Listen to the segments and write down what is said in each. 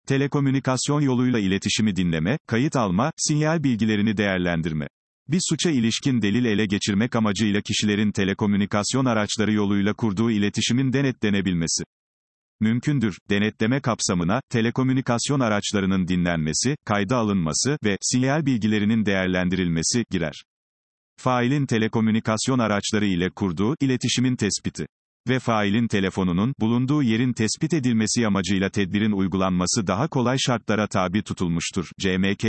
Telekomünikasyon yoluyla iletişimi dinleme, kayıt alma, sinyal bilgilerini değerlendirme. Bir suça ilişkin delil ele geçirmek amacıyla kişilerin telekomünikasyon araçları yoluyla kurduğu iletişimin denetlenebilmesi. Mümkündür. Denetleme kapsamına, telekomünikasyon araçlarının dinlenmesi, kayda alınması ve sinyal bilgilerinin değerlendirilmesi girer. Failin telekomünikasyon araçları ile kurduğu iletişimin tespiti ve failin telefonunun bulunduğu yerin tespit edilmesi amacıyla tedbirin uygulanması daha kolay şartlara tabi tutulmuştur. CMK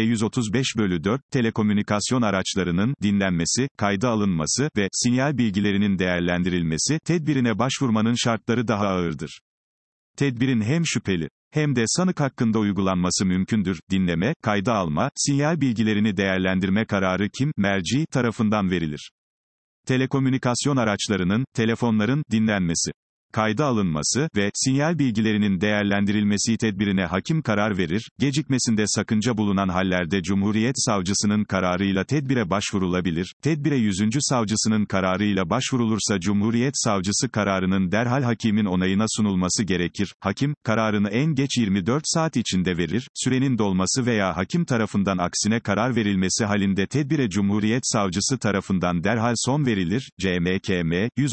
135/4, telekomünikasyon araçlarının dinlenmesi, kayda alınması ve sinyal bilgilerinin değerlendirilmesi, tedbirine başvurmanın şartları daha ağırdır. Tedbirin hem şüpheli hem de sanık hakkında uygulanması mümkündür. Dinleme, kayda alma, sinyal bilgilerini değerlendirme kararı kim, merci tarafından verilir. Telekomünikasyon araçlarının, telefonların dinlenmesi, kayda alınması ve sinyal bilgilerinin değerlendirilmesi tedbirine hakim karar verir. Gecikmesinde sakınca bulunan hallerde Cumhuriyet Savcısının kararıyla tedbire başvurulabilir. Tedbire 100. Savcısının kararıyla başvurulursa Cumhuriyet Savcısı kararının derhal hakimin onayına sunulması gerekir. Hakim, kararını en geç 24 saat içinde verir. Sürenin dolması veya hakim tarafından aksine karar verilmesi halinde tedbire Cumhuriyet Savcısı tarafından derhal son verilir. CMKM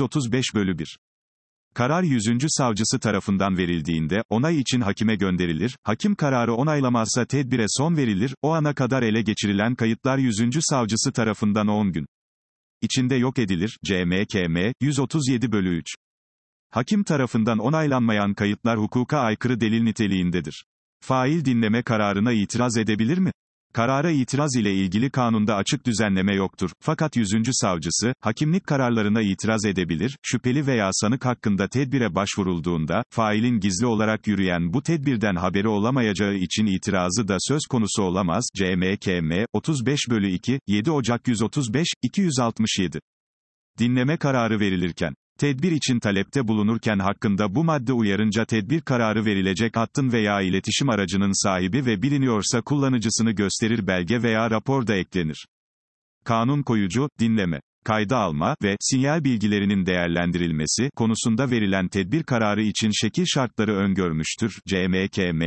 135/1. Karar 100. Savcısı tarafından verildiğinde, onay için hakime gönderilir, hakim kararı onaylamazsa tedbire son verilir, o ana kadar ele geçirilen kayıtlar 100. Savcısı tarafından 10 gün içinde yok edilir. CMKM 137/3. Hakim tarafından onaylanmayan kayıtlar hukuka aykırı delil niteliğindedir. Fail dinleme kararına itiraz edebilir mi? Karara itiraz ile ilgili kanunda açık düzenleme yoktur. Fakat 100. Savcısı, hakimlik kararlarına itiraz edebilir, şüpheli veya sanık hakkında tedbire başvurulduğunda, failin gizli olarak yürüyen bu tedbirden haberi olamayacağı için itirazı da söz konusu olamaz. CMKM 35/2, 7 Ocak 135, 267. Dinleme kararı verilirken, tedbir için talepte bulunurken hakkında bu madde uyarınca tedbir kararı verilecek hattın veya iletişim aracının sahibi ve biliniyorsa kullanıcısını gösterir belge veya rapor da eklenir. Kanun koyucu, dinleme, kayda alma ve sinyal bilgilerinin değerlendirilmesi konusunda verilen tedbir kararı için şekil şartları öngörmüştür. CMKM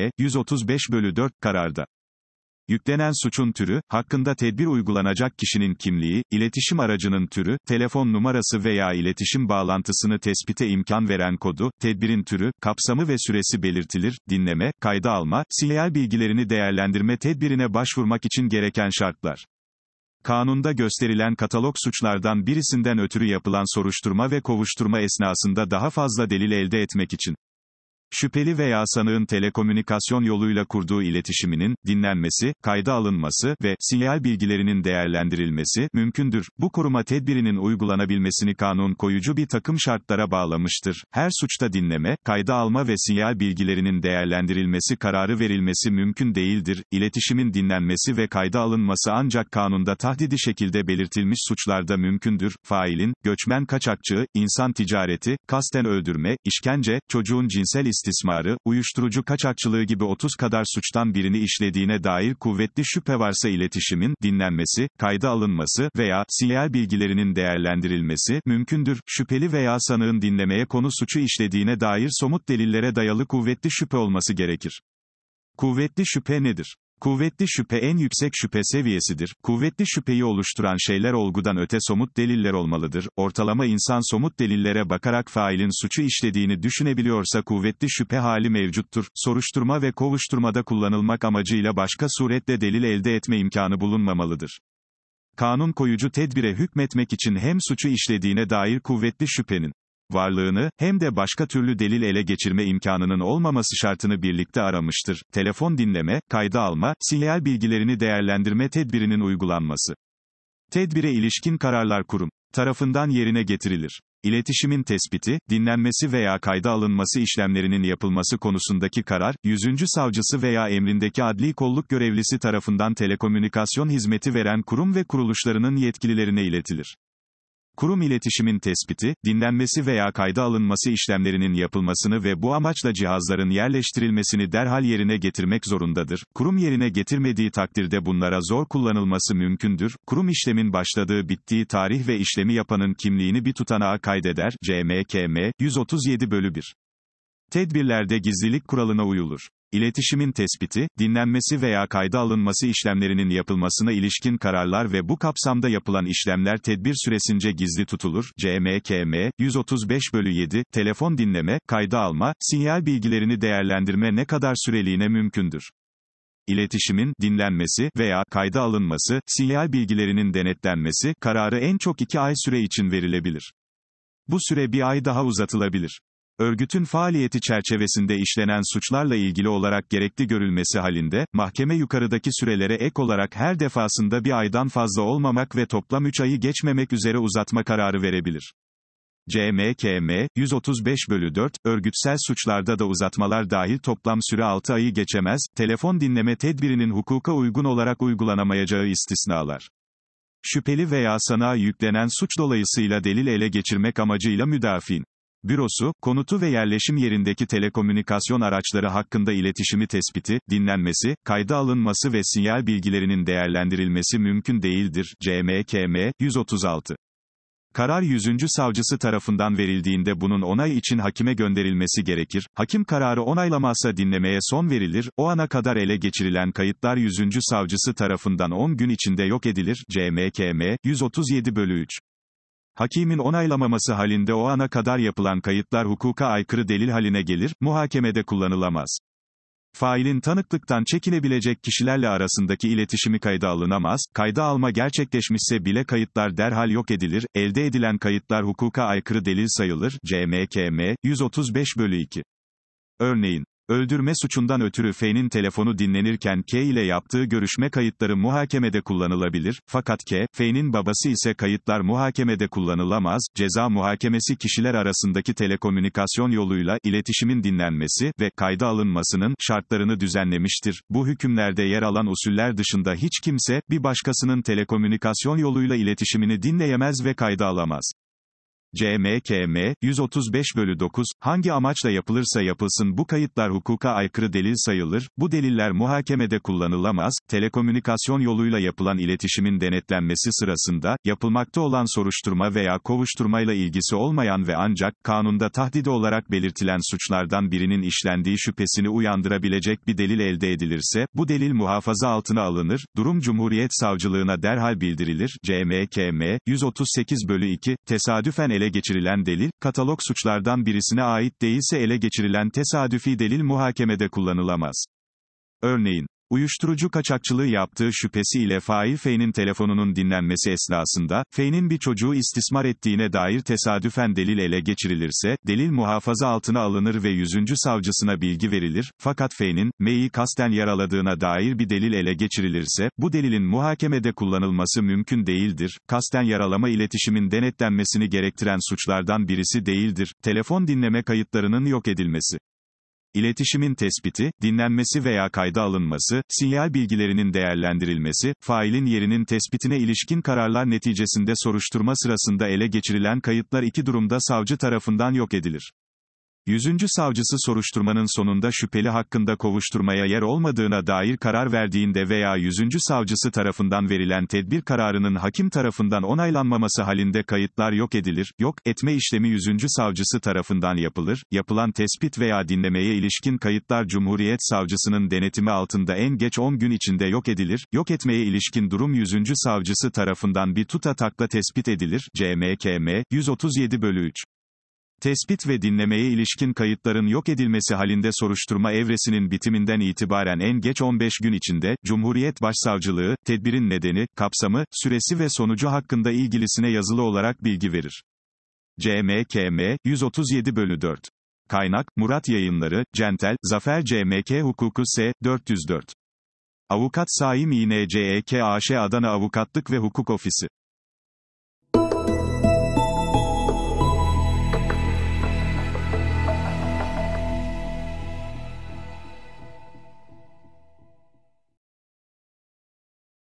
135/4 kararda. Yüklenen suçun türü, hakkında tedbir uygulanacak kişinin kimliği, iletişim aracının türü, telefon numarası veya iletişim bağlantısını tespite imkan veren kodu, tedbirin türü, kapsamı ve süresi belirtilir. Dinleme, kayda alma, sinyal bilgilerini değerlendirme tedbirine başvurmak için gereken şartlar. Kanunda gösterilen katalog suçlardan birisinden ötürü yapılan soruşturma ve kovuşturma esnasında daha fazla delil elde etmek için şüpheli veya sanığın telekomünikasyon yoluyla kurduğu iletişiminin, dinlenmesi, kayda alınması ve sinyal bilgilerinin değerlendirilmesi mümkündür. Bu koruma tedbirinin uygulanabilmesini kanun koyucu bir takım şartlara bağlamıştır. Her suçta dinleme, kayda alma ve sinyal bilgilerinin değerlendirilmesi kararı verilmesi mümkün değildir. İletişimin dinlenmesi ve kayda alınması ancak kanunda tahdidi şekilde belirtilmiş suçlarda mümkündür. Failin, göçmen kaçakçılığı, insan ticareti, kasten öldürme, işkence, çocuğun cinsel istismarı, uyuşturucu kaçakçılığı gibi 30 kadar suçtan birini işlediğine dair kuvvetli şüphe varsa iletişimin, dinlenmesi, kayda alınması veya sinyal bilgilerinin değerlendirilmesi mümkündür. Şüpheli veya sanığın dinlemeye konu suçu işlediğine dair somut delillere dayalı kuvvetli şüphe olması gerekir. Kuvvetli şüphe nedir? Kuvvetli şüphe en yüksek şüphe seviyesidir. Kuvvetli şüpheyi oluşturan şeyler olgudan öte somut deliller olmalıdır. Ortalama insan somut delillere bakarak failin suçu işlediğini düşünebiliyorsa kuvvetli şüphe hali mevcuttur. Soruşturma ve kovuşturmada kullanılmak amacıyla başka suretle delil elde etme imkanı bulunmamalıdır. Kanun koyucu tedbire hükmetmek için hem suçu işlediğine dair kuvvetli şüphenin varlığını, hem de başka türlü delil ele geçirme imkanının olmaması şartını birlikte aramıştır. Telefon dinleme, kayda alma, sinyal bilgilerini değerlendirme tedbirinin uygulanması. Tedbire ilişkin kararlar kurum tarafından yerine getirilir. İletişimin tespiti, dinlenmesi veya kayda alınması işlemlerinin yapılması konusundaki karar, 100. Savcısı veya emrindeki adli kolluk görevlisi tarafından telekomünikasyon hizmeti veren kurum ve kuruluşlarının yetkililerine iletilir. Kurum iletişimin tespiti, dinlenmesi veya kayda alınması işlemlerinin yapılmasını ve bu amaçla cihazların yerleştirilmesini derhal yerine getirmek zorundadır. Kurum yerine getirmediği takdirde bunlara zor kullanılması mümkündür. Kurum işlemin başladığı bittiği tarih ve işlemi yapanın kimliğini bir tutanağa kaydeder. CMKM 137/1. Tedbirlerde gizlilik kuralına uyulur. İletişimin tespiti, dinlenmesi veya kayda alınması işlemlerinin yapılmasına ilişkin kararlar ve bu kapsamda yapılan işlemler tedbir süresince gizli tutulur. CMKM, 135/7, telefon dinleme, kayda alma, sinyal bilgilerini değerlendirme ne kadar süreliğine mümkündür? İletişimin, dinlenmesi veya kayda alınması, sinyal bilgilerinin denetlenmesi, kararı en çok 2 ay süre için verilebilir. Bu süre 1 ay daha uzatılabilir. Örgütün faaliyeti çerçevesinde işlenen suçlarla ilgili olarak gerekli görülmesi halinde, mahkeme yukarıdaki sürelere ek olarak her defasında 1 aydan fazla olmamak ve toplam 3 ayı geçmemek üzere uzatma kararı verebilir. CMKM, 135/4, örgütsel suçlarda da uzatmalar dahil toplam süre 6 ayı geçemez, telefon dinleme tedbirinin hukuka uygun olarak uygulanamayacağı istisnalar. Şüpheli veya sanığa yüklenen suç dolayısıyla delil ele geçirmek amacıyla müdafiin bürosu, konutu ve yerleşim yerindeki telekomünikasyon araçları hakkında iletişimi tespiti, dinlenmesi, kayda alınması ve sinyal bilgilerinin değerlendirilmesi mümkün değildir. CMKM, 136. Karar 100. Savcısı tarafından verildiğinde bunun onay için hakime gönderilmesi gerekir. Hakim kararı onaylamazsa dinlemeye son verilir. O ana kadar ele geçirilen kayıtlar 100. Savcısı tarafından 10 gün içinde yok edilir. CMKM, 137/3. Hakimin onaylamaması halinde o ana kadar yapılan kayıtlar hukuka aykırı delil haline gelir, muhakemede kullanılamaz. Failin tanıklıktan çekilebilecek kişilerle arasındaki iletişimi kayda alınamaz, kayda alma gerçekleşmişse bile kayıtlar derhal yok edilir, elde edilen kayıtlar hukuka aykırı delil sayılır. CMKM, 135/2. Örneğin, öldürme suçundan ötürü F'nin telefonu dinlenirken K ile yaptığı görüşme kayıtları muhakemede kullanılabilir, fakat F'nin babası ise kayıtlar muhakemede kullanılamaz. Ceza muhakemesi kişiler arasındaki telekomünikasyon yoluyla iletişimin dinlenmesi ve kayda alınmasının şartlarını düzenlemiştir. Bu hükümlerde yer alan usuller dışında hiç kimse, bir başkasının telekomünikasyon yoluyla iletişimini dinleyemez ve kayda alamaz. CMKM, 135/9, hangi amaçla yapılırsa yapılsın bu kayıtlar hukuka aykırı delil sayılır, bu deliller muhakemede kullanılamaz, telekomünikasyon yoluyla yapılan iletişimin denetlenmesi sırasında, yapılmakta olan soruşturma veya kovuşturmayla ilgisi olmayan ve ancak, kanunda tahdidi olarak belirtilen suçlardan birinin işlendiği şüphesini uyandırabilecek bir delil elde edilirse, bu delil muhafaza altına alınır, durum Cumhuriyet Savcılığına derhal bildirilir. CMKM, 138/2, tesadüfen ele geçirilen delil, katalog suçlardan birisine ait değilse ele geçirilen tesadüfi delil muhakemede kullanılamaz. Örneğin, uyuşturucu kaçakçılığı yaptığı şüphesiyle fail F'nin telefonunun dinlenmesi esnasında, F'nin bir çocuğu istismar ettiğine dair tesadüfen delil ele geçirilirse, delil muhafaza altına alınır ve 100. Savcısına bilgi verilir, fakat F'nin, M'yi kasten yaraladığına dair bir delil ele geçirilirse, bu delilin muhakemede kullanılması mümkün değildir. Kasten yaralama iletişimin denetlenmesini gerektiren suçlardan birisi değildir. Telefon dinleme kayıtlarının yok edilmesi. İletişimin tespiti, dinlenmesi veya kayda alınması, sinyal bilgilerinin değerlendirilmesi, failin yerinin tespitine ilişkin kararlar neticesinde soruşturma sırasında ele geçirilen kayıtlar 2 durumda savcı tarafından yok edilir. 100. Savcısı soruşturmanın sonunda şüpheli hakkında kovuşturmaya yer olmadığına dair karar verdiğinde veya 100. Savcısı tarafından verilen tedbir kararının hakim tarafından onaylanmaması halinde kayıtlar yok edilir. Yok etme işlemi 100. Savcısı tarafından yapılır. Yapılan tespit veya dinlemeye ilişkin kayıtlar Cumhuriyet Savcısının denetimi altında en geç 10 gün içinde yok edilir. Yok etmeye ilişkin durum 100. Savcısı tarafından bir tutatakla tespit edilir. CMKM, 137/3. Tespit ve dinlemeye ilişkin kayıtların yok edilmesi halinde soruşturma evresinin bitiminden itibaren en geç 15 gün içinde, Cumhuriyet Başsavcılığı, tedbirin nedeni, kapsamı, süresi ve sonucu hakkında ilgilisine yazılı olarak bilgi verir. CMKM, 137/4. Kaynak, Murat Yayınları, Centel, Zafer CMK Hukuku S. 404. Avukat Saim İNCEK AŞ Adana Avukatlık ve Hukuk Ofisi.